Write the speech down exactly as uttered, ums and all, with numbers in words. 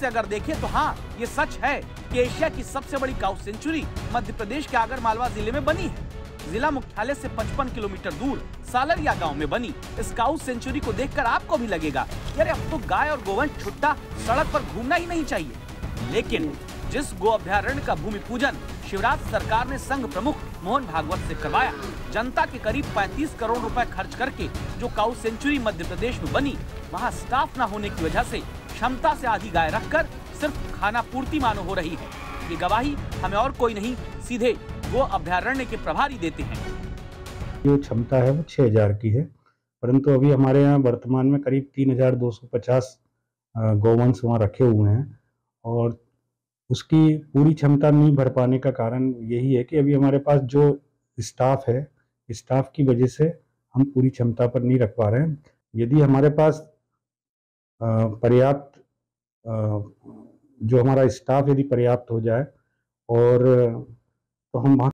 से अगर देखें तो हाँ, ये सच है कि एशिया की सबसे बड़ी काऊ सेंचुरी मध्य प्रदेश के आगरमालवा जिले में बनी है। जिला मुख्यालय से पचपन किलोमीटर दूर सालरिया गांव में बनी इस काऊ सेंचुरी को देखकर आपको भी लगेगा यार अब तो गाय और गोवंश छुट्टा सड़क पर घूमना ही नहीं चाहिए। लेकिन जिस गो अभ्यारण्य का भूमि पूजन शिवराज सरकार ने संघ प्रमुख मोहन भागवत से करवाया, जनता के करीब पैंतीस करोड़ रुपए खर्च करके जो काऊ सेंचुरी मध्य प्रदेश में बनी, वहां स्टाफ न होने की वजह से क्षमता से आधी गाय रखकर सिर्फ खाना पूर्ति मानो हो रही है। ये गवाही हमें और कोई नहीं, सीधे गो अभ्यारण्य के प्रभारी देते हैं। जो क्षमता है वो छह हजार की है, परंतु अभी हमारे यहाँ वर्तमान में करीब तीन हजार दो सौ पचास गौवंश वहाँ रखे हुए हैं और उसकी पूरी क्षमता नहीं भर पाने का कारण यही है कि अभी हमारे पास जो स्टाफ है, स्टाफ की वजह से हम पूरी क्षमता पर नहीं रख पा रहे हैं। यदि हमारे पास पर्याप्त जो हमारा स्टाफ यदि पर्याप्त हो जाए और तो हम